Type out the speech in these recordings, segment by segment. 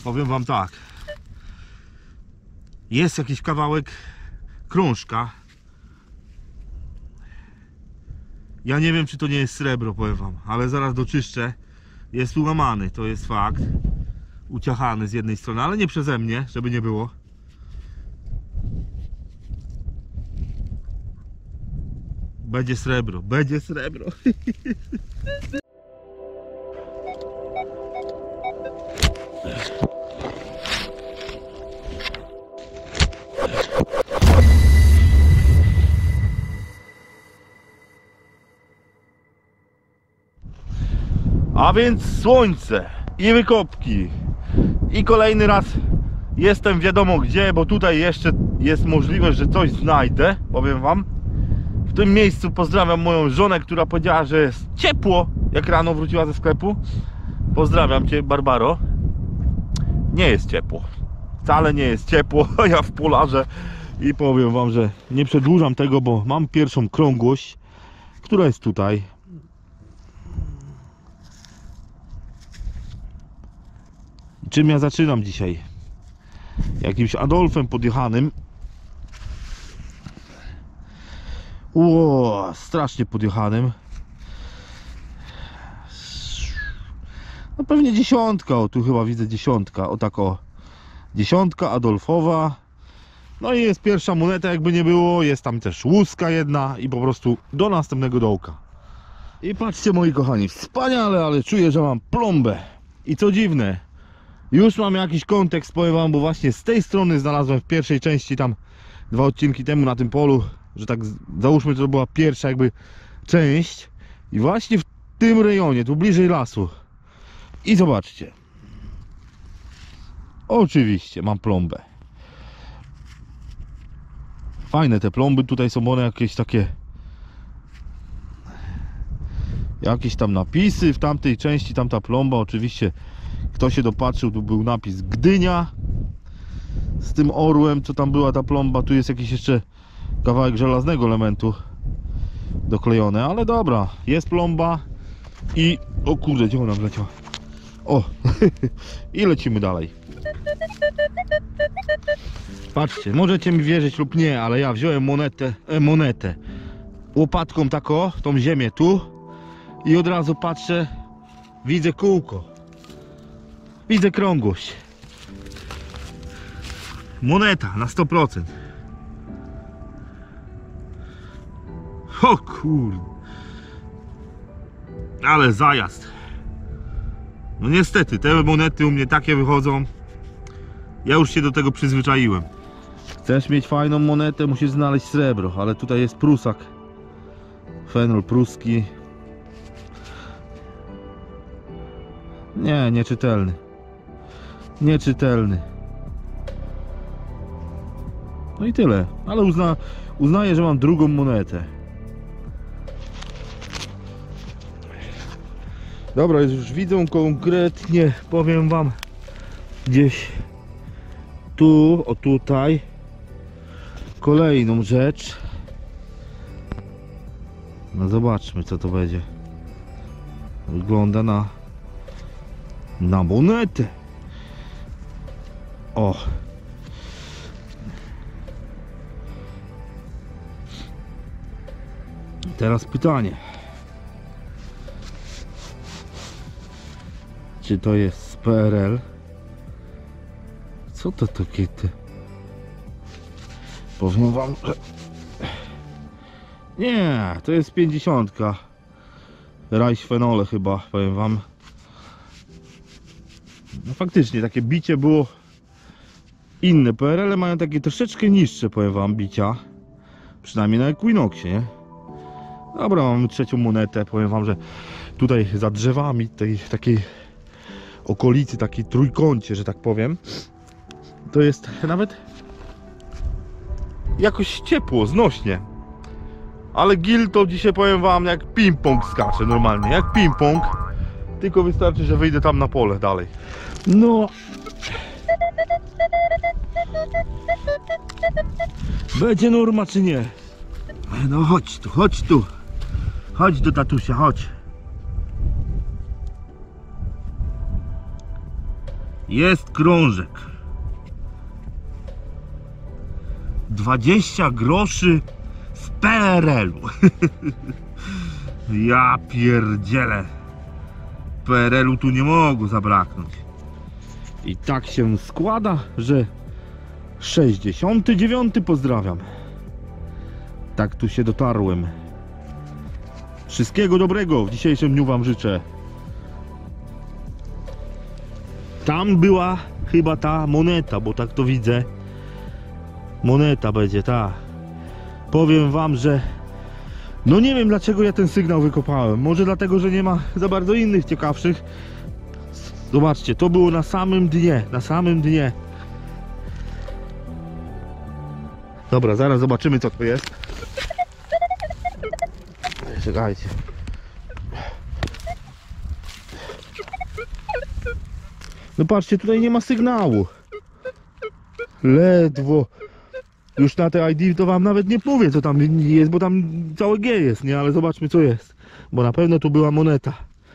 powiem wam tak. Jest jakiś kawałek krążka. Ja nie wiem, czy to nie jest srebro, powiem wam, ale zaraz doczyszczę. Jest ułamany, to jest fakt. Uciachany z jednej strony, ale nie przeze mnie, żeby nie było. Będzie srebro, będzie srebro. A więc słońce i wykopki. I kolejny raz jestem wiadomo gdzie, bo tutaj jeszcze jest możliwość, że coś znajdę, powiem wam. W tym miejscu pozdrawiam moją żonę, która powiedziała, że jest ciepło, jak rano wróciła ze sklepu. Pozdrawiam cię, Barbaro. Nie jest ciepło. Wcale nie jest ciepło. Ja w polarze i powiem wam, że nie przedłużam tego, bo mam pierwszą krągłość, która jest tutaj. Czym ja zaczynam dzisiaj? Jakimś Adolfem podjechanym. Ło, strasznie podjechanym. No pewnie dziesiątka, o tu chyba widzę dziesiątka, o tak o. Dziesiątka Adolfowa. No i jest pierwsza moneta, jakby nie było. Jest tam też łuska jedna i po prostu do następnego dołka. I patrzcie, moi kochani, wspaniale, ale czuję, że mam plombę. I co dziwne, już mam jakiś kontekst, powiem wam, bo właśnie z tej strony znalazłem w pierwszej części, tam 2 odcinki temu na tym polu, że tak załóżmy, że to była pierwsza jakby część. I właśnie w tym rejonie, tu bliżej lasu. I zobaczcie. Oczywiście mam plombę. Fajne te plomby, tutaj są one jakieś takie, jakieś tam napisy. W tamtej części tamta plomba, oczywiście kto się dopatrzył, tu był napis Gdynia z tym orłem, co tam była ta plomba. Tu jest jakiś jeszcze kawałek żelaznego elementu doklejone, ale dobra, jest plomba. I o kurde, gdzie ona wleciała? O, i lecimy dalej. Patrzcie, możecie mi wierzyć lub nie, ale ja wziąłem monetę łopatką tako, tą ziemię tu i od razu patrzę, widzę kółko, widzę krągłość. Moneta na 100%. O kurde, ale zajazd. No niestety, te monety u mnie takie wychodzą. Ja już się do tego przyzwyczaiłem. Chcesz mieć fajną monetę, musisz znaleźć srebro, ale tutaj jest prusak. Fenol pruski. Nie, nieczytelny. Nieczytelny. No i tyle. Ale uznaję, że mam drugą monetę. Dobra, już widzę konkretnie, powiem wam, gdzieś tu, o tutaj, kolejną rzecz. No zobaczmy, co to będzie. Wygląda na monetę. O. Teraz pytanie. Czy to jest z PRL? Co to takie te? Powiem wam, że... Nie, to jest 50. Reichsfenole chyba, powiem wam. No faktycznie, takie bicie było inne. PRL mają takie troszeczkę niższe, powiem wam, bicia. Przynajmniej na Equinoxie, nie? Dobra, mamy trzecią monetę. Powiem wam, że tutaj za drzewami tej takiej okolicy, takiej trójkącie, że tak powiem, to jest nawet jakoś ciepło, znośnie. Ale gil to dzisiaj, powiem wam, jak ping-pong skacze normalnie, jak ping-pong. Tylko wystarczy, że wyjdę tam na pole dalej. No. Będzie norma czy nie? No chodź tu, chodź tu. Chodź do tatusia, chodź. Jest krążek. 20 groszy z PRL-u. Ja pierdzielę. PRL-u tu nie mogło zabraknąć. I tak się składa, że 69. pozdrawiam. Tak tu się dotarłem. Wszystkiego dobrego w dzisiejszym dniu wam życzę. Tam była chyba ta moneta, bo tak to widzę. Moneta będzie, ta. Powiem wam, że no nie wiem dlaczego ja ten sygnał wykopałem. Może dlatego, że nie ma za bardzo innych ciekawszych. Zobaczcie, to było na samym dnie, na samym dnie. Dobra, zaraz zobaczymy co to jest. Czekajcie. No patrzcie, tutaj nie ma sygnału. Ledwo. Już na te ID to wam nawet nie mówię co tam jest, bo tam całe G jest, nie? Ale zobaczmy co jest. Bo na pewno tu była moneta.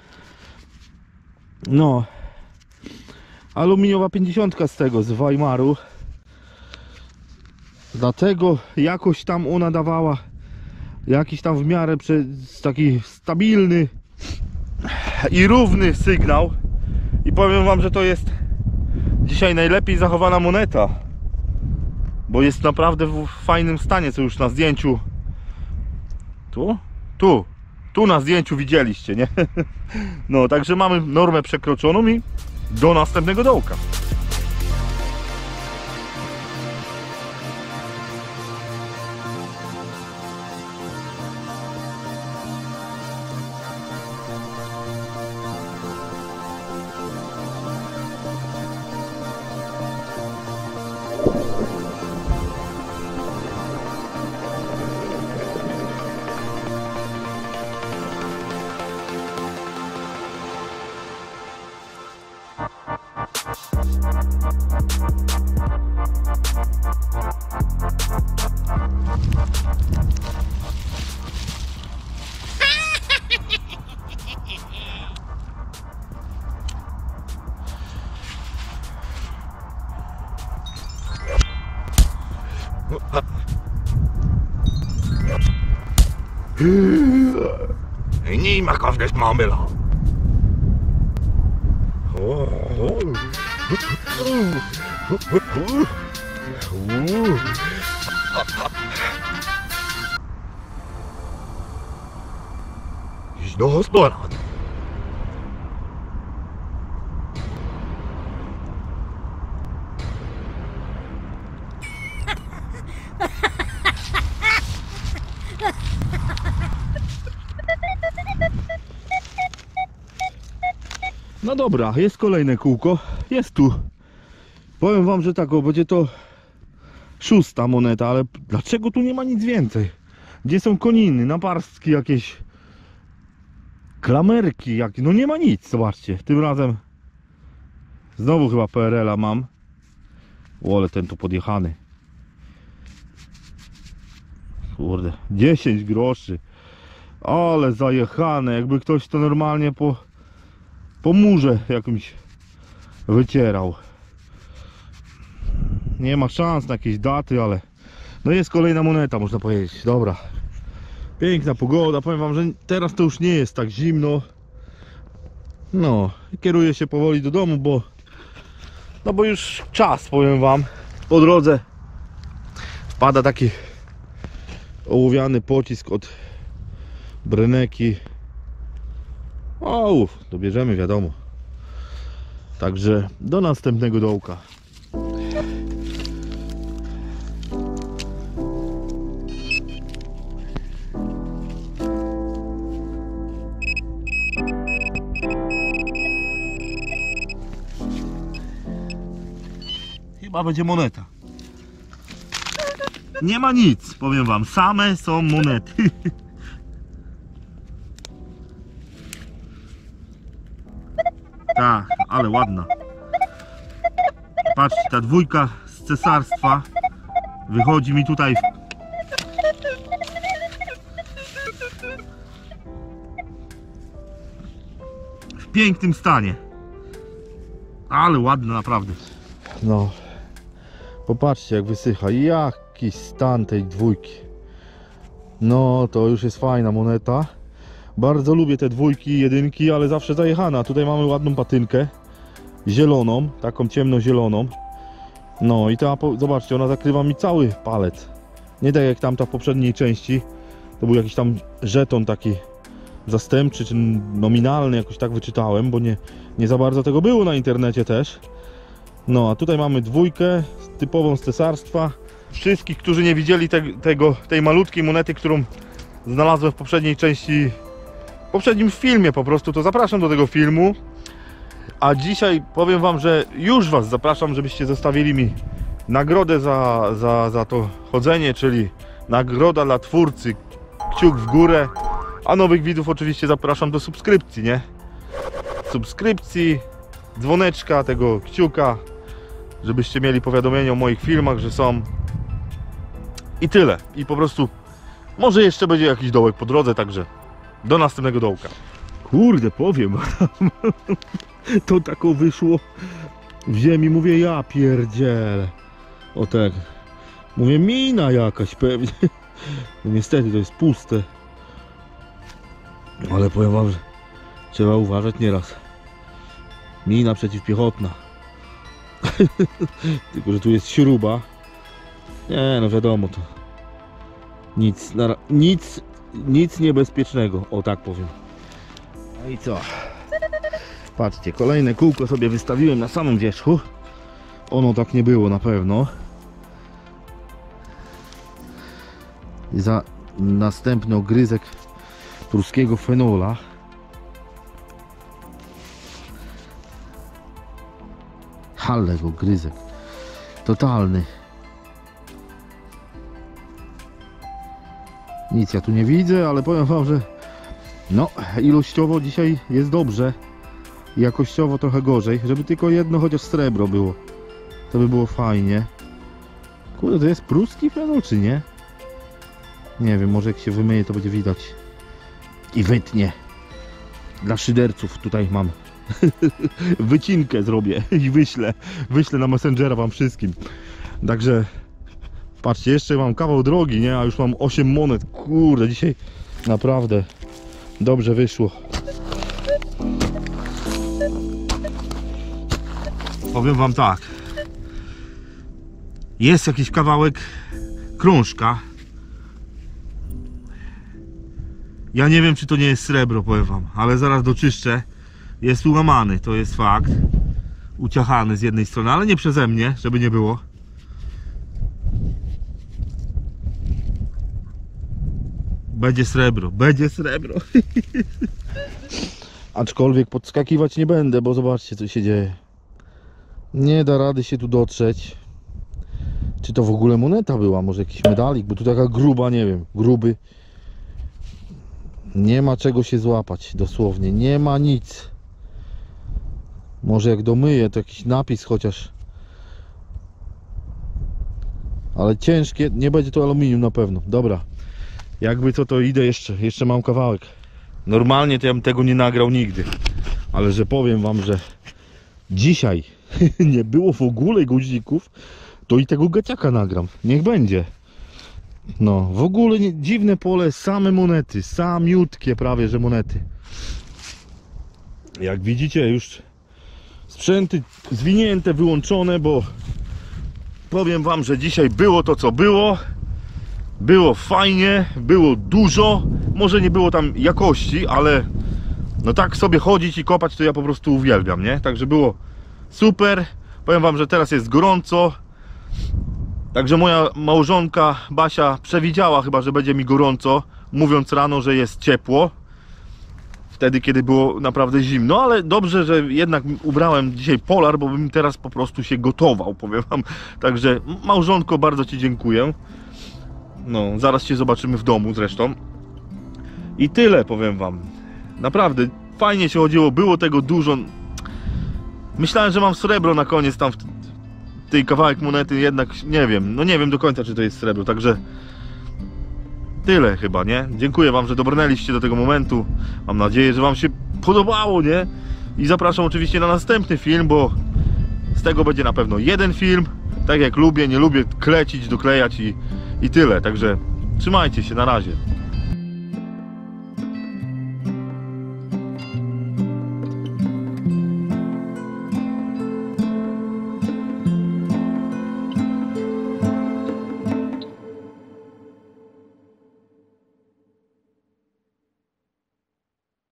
No. Aluminiowa 50 z tego, z Weimaru. Dlatego jakoś tam ona dawała jakiś tam w miarę taki stabilny i równy sygnał. I powiem wam, że to jest dzisiaj najlepiej zachowana moneta. Bo jest naprawdę w fajnym stanie, co już na zdjęciu. Tu na zdjęciu widzieliście, nie? No, także mamy normę przekroczoną i do następnego dołka. Niemand kan het mamela. Znowu sport. No dobra, jest kolejne kółko. Jest tu. Powiem wam, że tak, o, będzie to 6. moneta, ale dlaczego tu nie ma nic więcej? Gdzie są koniny, naparstki jakieś, klamerki jakieś, no nie ma nic, zobaczcie. Tym razem znowu chyba PRL-a mam. O, ale ten tu podjechany. Kurde, 10 groszy. Ale zajechane, jakby ktoś to normalnie po murze jakimś wycierał. Nie ma szans na jakieś daty, ale no jest kolejna moneta, można powiedzieć. Dobra, piękna pogoda. Powiem wam, że teraz to już nie jest tak zimno. No, kieruję się powoli do domu, bo już czas, powiem wam. Po drodze wpada taki ołowiany pocisk od Brenneki. O, dobierzemy, wiadomo. Także do następnego dołka. Chyba będzie moneta. Nie ma nic, powiem wam, same są monety. Tak, ale ładna. Patrzcie, ta dwójka z cesarstwa wychodzi mi tutaj w pięknym stanie. Ale ładne naprawdę. No. Popatrzcie jak wysycha. Jaki stan tej dwójki. No to już jest fajna moneta. Bardzo lubię te dwójki, jedynki, ale zawsze zajechana. Tutaj mamy ładną patynkę. Zieloną, taką ciemnozieloną. No i ta, zobaczcie, ona zakrywa mi cały palec. Nie tak jak tamta w poprzedniej części. To był jakiś tam żeton taki zastępczy, czy nominalny, jakoś tak wyczytałem, bo nie za bardzo tego było na internecie też. No a tutaj mamy dwójkę typową z cesarstwa. Wszystkich, którzy nie widzieli tej malutkiej monety, którą znalazłem w poprzedniej części, w poprzednim filmie po prostu, to zapraszam do tego filmu. A dzisiaj powiem wam, że już was zapraszam, żebyście zostawili mi nagrodę za to chodzenie, czyli nagroda dla twórcy, kciuk w górę. A nowych widzów oczywiście zapraszam do subskrypcji, nie? Subskrypcji, dzwoneczka, tego kciuka, żebyście mieli powiadomienia o moich filmach, że są. I tyle. I po prostu może jeszcze będzie jakiś dołek po drodze, także do następnego dołka. Kurde, powiem, to tako wyszło w ziemi, mówię, ja pierdzielę. O tak, mówię, mina jakaś pewnie. No niestety to jest puste. Ale powiem wam, że trzeba uważać nieraz. Mina przeciwpiechotna. Tylko że tu jest śruba. Nie, no wiadomo, to nic niebezpiecznego, o tak powiem. No i co? Patrzcie, kolejne kółko sobie wystawiłem na samym wierzchu. Ono tak nie było na pewno. I za następny ogryzek pruskiego fenola. Halleg ogryzek. Totalny. Nic ja tu nie widzę, ale powiem wam, że no, ilościowo dzisiaj jest dobrze. Jakościowo trochę gorzej. Żeby tylko jedno chociaż srebro było, to by było fajnie. Kurde, to jest pruski fenol, czy nie? Nie wiem, może jak się wymyje, to będzie widać. I wytnie. Dla szyderców tutaj mam. Wycinkę zrobię i wyślę na Messengera wam wszystkim. Także patrzcie, jeszcze mam kawał drogi, nie? A już mam 8 monet. Kurde, dzisiaj naprawdę dobrze wyszło. Powiem wam tak. Jest jakiś kawałek krążka. Ja nie wiem, czy to nie jest srebro, powiem wam, ale zaraz doczyszczę. Jest ułamany, to jest fakt. Uciachany z jednej strony, ale nie przeze mnie, żeby nie było. Będzie srebro, będzie srebro. Aczkolwiek podskakiwać nie będę, bo zobaczcie, co się dzieje. Nie da rady się tu dotrzeć. Czy to w ogóle moneta była? Może jakiś medalik? Bo tu taka gruba, nie wiem, gruby. Nie ma czego się złapać, dosłownie. Nie ma nic. Może jak domyję, to jakiś napis chociaż. Ale ciężkie, nie będzie to aluminium na pewno. Dobra. Jakby co, to idę jeszcze mam kawałek. Normalnie to ja bym tego nie nagrał nigdy. Ale że powiem wam, że dzisiaj nie było w ogóle guzików, to i tego gaciaka nagram. Niech będzie. No, w ogóle dziwne pole, same monety, samiutkie prawie, że monety. Jak widzicie, już sprzęty zwinięte, wyłączone, bo powiem wam, że dzisiaj było to, co było. Było fajnie, było dużo. Może nie było tam jakości, ale no tak sobie chodzić i kopać, to ja po prostu uwielbiam, nie? Także było super. Powiem wam, że teraz jest gorąco. Także moja małżonka Basia przewidziała chyba, że będzie mi gorąco, mówiąc rano, że jest ciepło. Wtedy, kiedy było naprawdę zimno, ale dobrze, że jednak ubrałem dzisiaj polar, bo bym teraz po prostu się gotował, powiem wam. Także małżonko, bardzo ci dziękuję. No, zaraz się zobaczymy w domu zresztą. I tyle, powiem wam. Naprawdę fajnie się chodziło, było tego dużo. Myślałem, że mam srebro na koniec tam w tej kawałek monety, jednak nie wiem. No nie wiem do końca, czy to jest srebro, także tyle chyba, nie? Dziękuję wam, że dobrnęliście do tego momentu. Mam nadzieję, że wam się podobało, nie? I zapraszam oczywiście na następny film, bo Z tego będzie na pewno jeden film. Tak jak lubię, nie lubię klecić, doklejać i tyle. Także trzymajcie się, na razie.